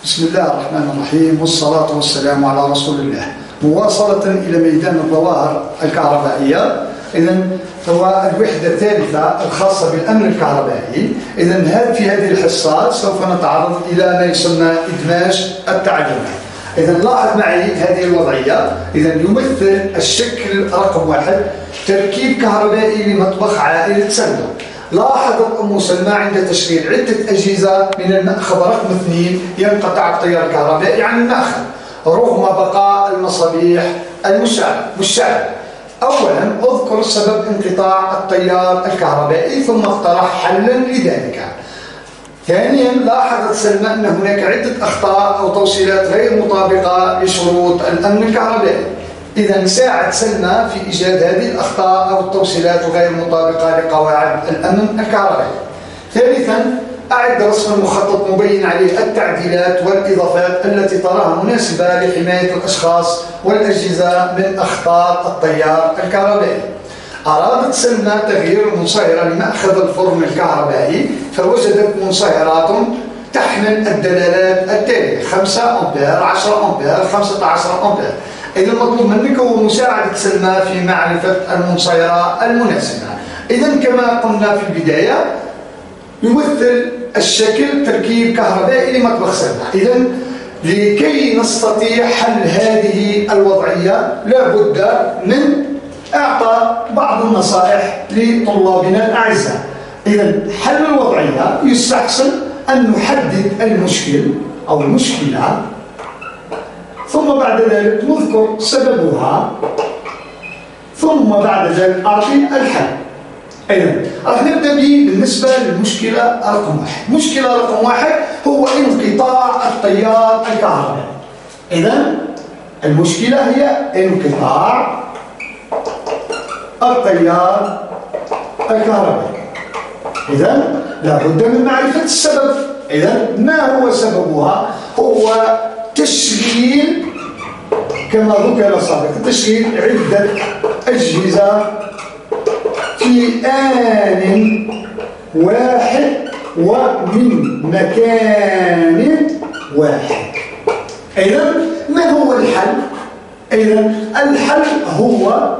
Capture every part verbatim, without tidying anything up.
بسم الله الرحمن الرحيم، والصلاة والسلام على رسول الله. مواصلة إلى ميدان الظواهر الكهربائية، إذن هو الوحدة الثالثة الخاصة بالأمن الكهربائي. إذن في هذه الحصة سوف نتعرض إلى ما يسمى إدماج التعلمات. إذن لاحظ معي هذه الوضعية. إذن يمثل الشكل رقم واحد تركيب كهربائي لمطبخ عائلة سلمى. لاحظت أم سلمى عند تشغيل عدة أجهزة من المأخذ رقم اثنين ينقطع التيار الكهربائي عن المأخذ رغم بقاء المصابيح المشعلة. أولا اذكر سبب انقطاع التيار الكهربائي ثم اقترح حلا لذلك. ثانيا لاحظت سلمى أن هناك عدة أخطاء أو توصيلات غير مطابقة لشروط الأمن الكهربائي. إذا ساعد سلمى في إيجاد هذه الأخطاء أو التوصيلات غير مطابقة لقواعد الأمن الكهربائي. ثالثا أعد رسم المخطط مبين عليه التعديلات والإضافات التي تراها مناسبة لحماية الأشخاص والأجهزة من أخطار التيار الكهربائي. أرادت سلمى تغيير المنصهرة لمأخذ الفرن الكهربائي فوجدت منصهرات تحمل الدلالات التالية: خمسة أمبير، عشرة أمبير، خمسة عشر أمبير. إذا المطلوب منك هو مساعدة سلمى في معرفة المنصهرة المناسبة. إذا كما قلنا في البداية يمثل الشكل تركيب كهربائي لمطبخ سلمى. إذا لكي نستطيع حل هذه الوضعية لابد من إعطاء بعض النصائح لطلابنا الأعزاء. إذا حل الوضعية يستحسن أن نحدد المشكل أو المشكلة، ثم بعد ذلك نذكر سببها، ثم بعد ذلك أعطي الحل. إذا راح نبدأ به بالنسبة للمشكلة رقم واحد. مشكلة رقم واحد هو انقطاع التيار الكهربائي. إذا المشكلة هي انقطاع التيار الكهربائي. إذا لابد من معرفة السبب. إذا ما هو سببها؟ هو تشغيل كما ذكر سابقا تشغيل عدة أجهزة في آن واحد ومن مكان واحد. إذا ما هو الحل؟ إذا الحل هو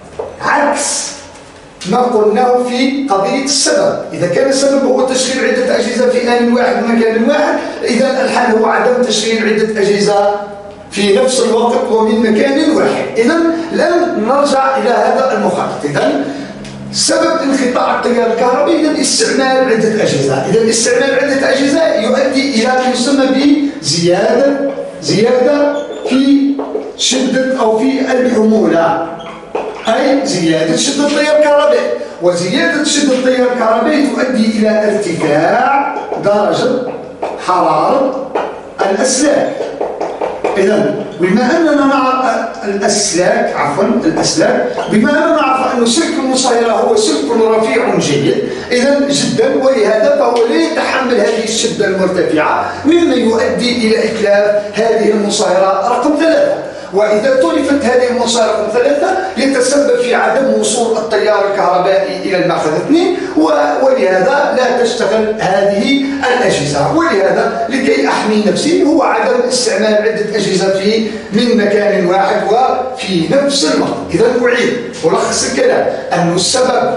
عكس ما قلناه في قضية السبب. إذا كان السبب هو تشغيل عدة أجهزة في آن واحد ومكان واحد، إذا الحل هو عدم تشغيل عدة أجهزة في نفس الوقت ومن مكان واحد. إذا الآن نرجع إلى هذا المخطط. إذا سبب انقطاع التيار الكهربائي إذا استعمال عدة أجهزة. إذا استعمال عدة أجهزة يؤدي إلى ما يسمى بزيادة زيادة في شدة أو في الحمولة، أي زيادة شدة التيار الكهربائي. وزيادة شدة التيار الكهربائي تؤدي إلى ارتفاع درجة حرارة الأسلاك. إذا بما أننا نعرف الأسلاك عفوا الأسلاك بما أننا نعرف أن سلك المنصهرة هو سلك رفيع جيد إذا جدا، ولهذا فهو لا يتحمل هذه الشدة المرتفعة مما يؤدي إلى إتلاف هذه المنصهرة رقم ثلاثة. وإذا تلفت هذه المنصهرة رقم ثلاثة يتسبب في عدم وصول التيار الكهربائي إلى المأخذ اثنين، ولهذا لا تشتغل هذه الأجهزة. ولهذا لكي أحمي نفسي هو عدم استعمال عدة أجهزة في من مكان واحد وفي نفس الوقت. إذا أعيد ألخص الكلام أن السبب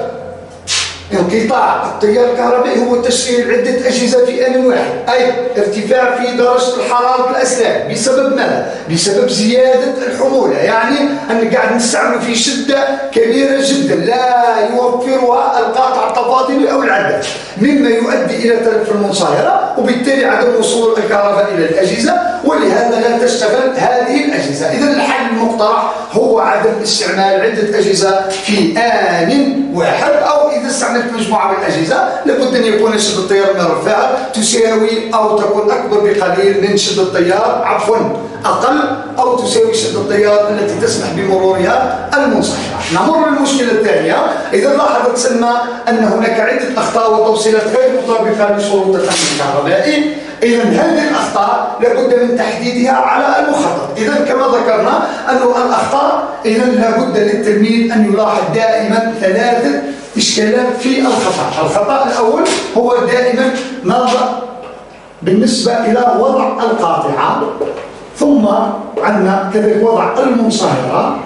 انقطاع التيار الكهربائي هو تشغيل عدة أجهزة في آن واحد، أي ارتفاع في درجة الحرارة الأسلاك. بسبب ماذا؟ بسبب زيادة الحمولة، يعني أن قاعد نستعمل في شدة كبيرة جدا لا يوفرها القاطع التفاضلي أو العداد، مما يؤدي إلى تلف المنصهرة وبالتالي عدم وصول الكهرباء إلى الأجهزة، ولهذا لا تشتغل هذه الأجهزة. إذا الحل المقترح هو عدم استعمال عدة أجهزة في آن واحد، أو إذا استعملت مجموعة من الأجهزة لابد أن يكون شدة التيار المرفعة تساوي أو تكون أكبر بقليل من شدة التيار عفوا أقل أو تساوي شدة التيار التي تسمح بمرورها المنصهرة. نمر للمشكلة الثانية. إذا لاحظت سلمى أن هناك عدة أخطاء وتوصيلات غير مطابقة لشروط الأمن الكهربائي. إذا هذه الأخطاء لابد من تحديدها على المخطط. إذا كما ذكرنا أن الأخطاء إذا لابد للتلميذ أن يلاحظ دائما بالنسبة إلى وضع القاطعة، ثم عندنا كذلك وضع المنصهرة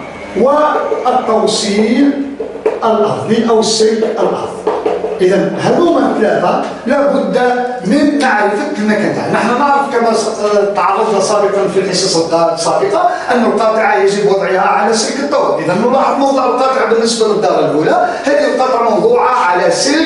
والتوصيل الأرضي أو السلك الأرضي. إذا هذوما ثلاثة لابد من معرفة المكان. نحن نعرف كما تعرضنا سابقا في الحصص السابقة أن القاطعة يجب وضعها على سلك الطول. إذا نلاحظ موضع القاطعة بالنسبة للدارة الأولى، هذه القاطعة موضوعة على سلك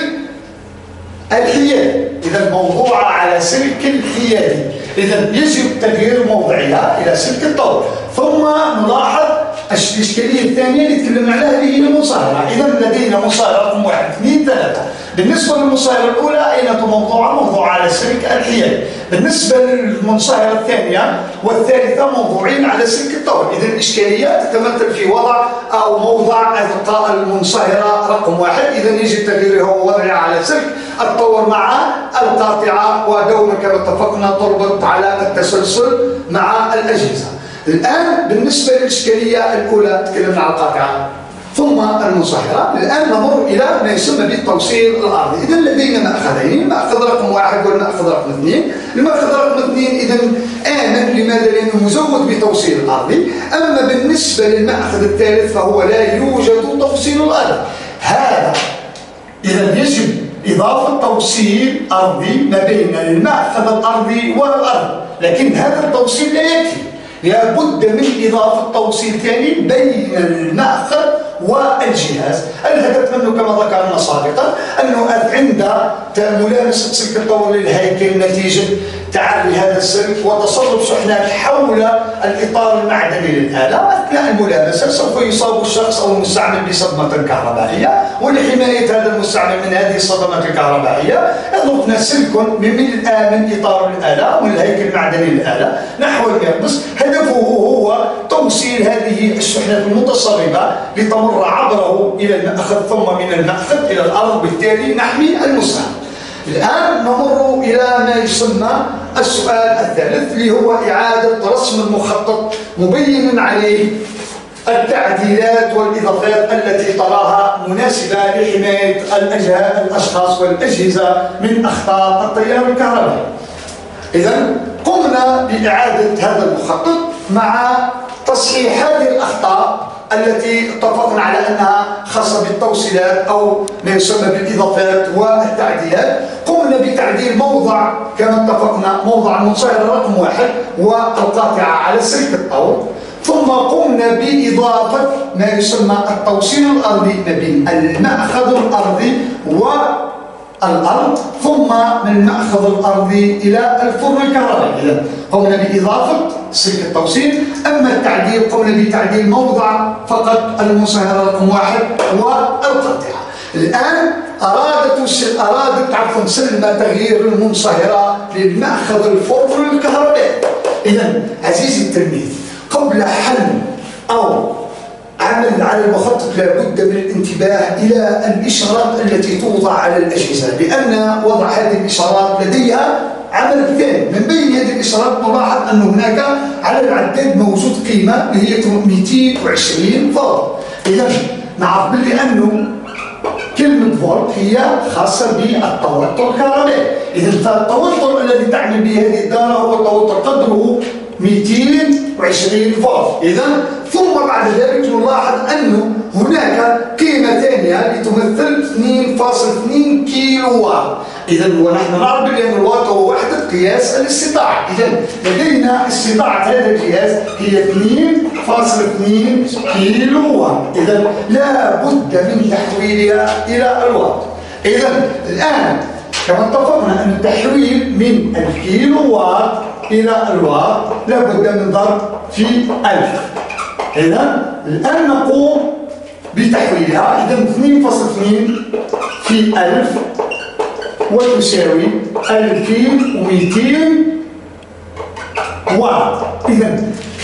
الحيادي. إذا موضوعة على سلك الحيادي، إذا يجب تغيير موضعها إلى سلك الطول. ثم نلاحظ الإشكالية الثانية اللي تكلمنا عليها اللي هي المصاهرة. إذا لدينا مصاهرة رقم واحد اثنين ثلاثة. بالنسبة للمصاهرة الأولى أين موضوعة؟ موضوعة على سلك الحيادي. بالنسبة للمصاهرة الثانية والثالثة موضوعين على سلك الطول. إذا الإشكالية تتمثل في وضع أو موضع إلقاء المنصهرة رقم واحد، إذا يجب تغييرها ووضعها على سلك الطول مع القاطعة، ودوما كما اتفقنا تربط على التسلسل مع الأجهزة. الآن بالنسبة للإشكالية الأولى تكلمنا عن القاطعة ثم المنصهرة. الآن نمر إلى ما يسمى بالتوصيل الأرضي. إذا لدينا مأخذين، مأخذ رقم واحد والمأخذ رقم اثنين. المأخذ رقم اثنين إذا آمن، لماذا؟ لأنه مزود بتوصيل الأرضي. أما بالنسبة للمأخذ الثالث فهو لا يوجد توصيل الأرض. هذا إذا يجب إضافة توصيل أرضي ما بين المأخذ الأرضي والأرض، لكن هذا التوصيل لا يكفي، لابد من إضافة توصيل ثاني بين المأخذ والجهاز. الهدف منه كما ذكرنا سابقا أنه عند ملامسة سلك الطول للهيكل نتيجة تعري هذا السلك وتصرف شحنات حول الإطار المعدني للآلة، أثناء الملامسة سوف يصاب الشخص أو المستعمل بصدمة كهربائية، ولحماية هذا المستعمل من هذه الصدمات الكهربائية يضبطنا سلك من من إطار الآلة ومن الهيكل المعدني للآلة نحو المقبس. هدفه هو توصيل هذه الشحنات المتسربة لتمر عبره إلى المأخذ، ثم من المأخذ إلى الأرض، بالتالي نحمي المستعمل. الآن نمر إلى ما يسمى السؤال الثالث اللي هو إعادة رسم المخطط مبينا عليه التعديلات والإضافات التي تراها مناسبة لحماية الأشخاص والأجهزة من أخطار التيار الكهربائي. إذا قمنا بإعادة هذا المخطط مع تصحيح هذه الأخطاء التي اتفقنا على أنها خاصة بالتوصيلات أو ما يسمى بالإضافات والتعديلات. قمنا بتعديل موضع كما اتفقنا، موضع المنصهرة رقم واحد والقاطعة على سلك الطول، ثم قمنا بإضافة ما يسمى التوصيل الأرضي ما بين المأخذ الأرضي والأرض، ثم من المأخذ الأرضي إلى الفرن الكهربائي. إذا قمنا بإضافة سلك التوصيل. أما التعديل قمنا بتعديل موضع فقط المنصهرة رقم واحد والقاطعة. الآن أرادت أرادت عفوا سلمى تغيير المنصهرة للمأخذ الفرن الكهربائي. إذا عزيزي التلميذ، قبل حل أو عمل على المخطط لابد من الانتباه إلى الإشارات التي توضع على الأجهزة، لأن وضع هذه الإشارات لديها عمل ثاني. من بين هذه الإشارات نلاحظ أن هناك على العداد موجود قيمة اللي هي مئتين وعشرين فولت. إذا نعرف باللي أنه كلمة فولت هي خاصة بالتوتر الكهربائي. إذا التوتر الذي تعمل به هذه الدارة هو توتر قدره مئتين وعشرين فولت. إذا ثم بعد ذلك نلاحظ أنه هناك قيمة ثانية لتمثل اثنين فاصلة اثنين كيلو وات. إذا ونحن نعرف بأن الوات هو وحدة قياس الاستطاعة. إذا لدينا استطاعة هذا الجهاز هي اثنين فاصلة اثنين كيلو وات. إذا لا بد من تحويلها إلى الوات. إذا الآن كما اتفقنا أن التحويل من الكيلو وات إلى الوات لابد من ضرب في ألف. إذا الآن نقوم بتحويلها. إذا اثنين فاصلة اثنين في ألف وتساوي ألفين ومئتين وات. إذا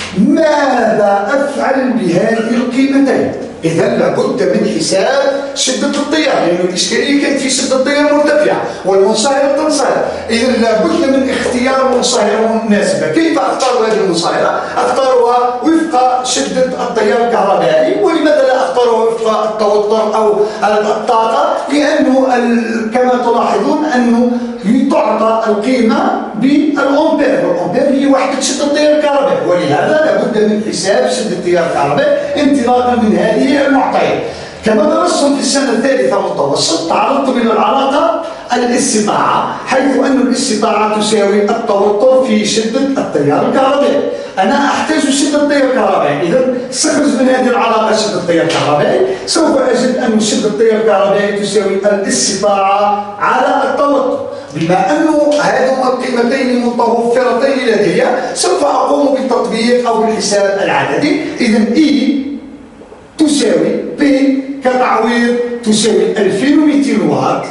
ماذا أفعل بهذه القيمتين؟ إذا لابد من حساب شدة التيار، لأن الإشكالية كانت في شدة التيار مرتفعة والمنصهرة تنصهر. إذا لابد من اختيار منصهرة مناسبة. كيف أختار هذه المنصهرة؟ أختارها وفق شدة التيار الكهربائي. ولماذا لا أختارها وفق التوتر أو الطاقة، لأنه كما تلاحظون أنه تعطى القيمة بالأمبير، والأمبير هي وحدة شدة التيار الكهربائي، ولهذا لابد من حساب شدة التيار الكهربائي انطلاقا من هذه المعطيات. كما درستم في السنة الثالثة متوسط تعرضت من العلاقة الاستطاعة، حيث أن الاستطاعة تساوي التوتر في شدة التيار الكهربائي. أنا أحتاج شدة التيار الكهربائي، إذا استخرج من هذه العلاقة شدة التيار الكهربائي، سوف أجد أن شدة التيار الكهربائي تساوي الاستطاعة على التوتر. بما أنه هذهما القيمتين متوفرتين لدي، سوف أقوم بالتطبيق أو بالحساب العددي. إذا E تساوي P كتعويض تساوي ألفين ومئتين واط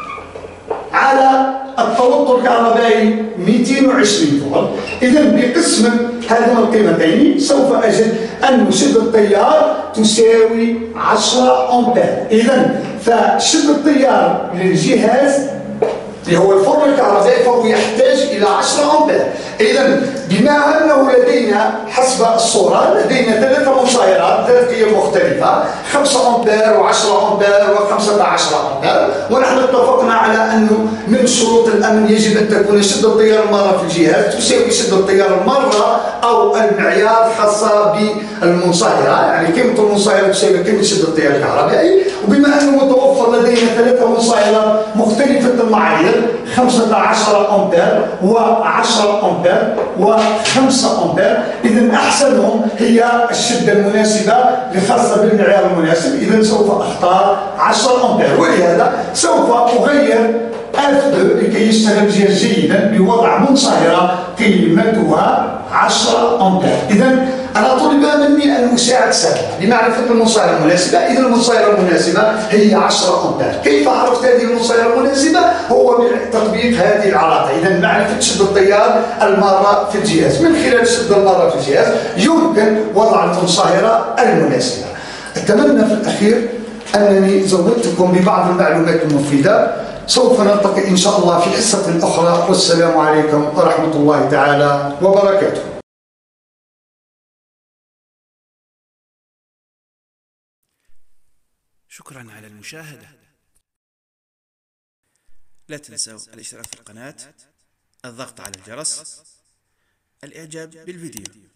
على التوتر الكهربائي مئتين وعشرين فولت. إذا بقسم هذهما القيمتين سوف أجد أن شدة التيار تساوي عشرة أمبير. إذا فشدة التيار للجهاز اللي هو الفرن الكهربائي فهو يحتاج إلى عشرة أمبير. إذا بما أنه لدينا حسب الصورة لدينا ثلاثة مسيرات ذات قيم مختلفة، خمسة أمبير وعشرة أمبير وخمسة عشر أمبير، ونحن اتفقنا على أنه من شروط الأمن يجب أن تكون شدة التيار المارة في الجهاز تساوي شدة التيار المارة أو المعيار الخاصة بالمنصهرة، يعني قيمة المنصهرة تساوي قيمة شدة التيار الكهربائي. وبما أنه متوفر لدينا ثلاثة منصهرات مختلفة المعايير، خمسة عشر أمبير وعشرة أمبير وخمسة أمبير، إذا أحسنهم هي الشدة المناسبة الخاصة بالمعيار المناسب. إذا سوف أختار عشرة أمبير، ولهذا سوف أغير اف دو لكي يشتغل الجهاز جيدا بوضع منصهرة قيمتها عشرة أمبير. إذا أنا طلب مني أن أساعد سهل لمعرفة المنصهرة المناسبة. إذا المنصهرة المناسبة هي عشرة أمبير. كيف عرفت هذه المنصهرة المناسبة؟ هو بتطبيق هذه العلاقة. إذا معرفة شدة التيار المارة في الجهاز من خلال الشدة المارة في الجهاز يمكن وضع المنصهرة المناسبة. أتمنى في الأخير أنني زودتكم ببعض المعلومات المفيدة. سوف نلتقي إن شاء الله في حصة أخرى، والسلام عليكم ورحمة الله تعالى وبركاته. شكرا على المشاهدة. لا تنسوا الاشتراك في القناة، الضغط على الجرس، الإعجاب بالفيديو.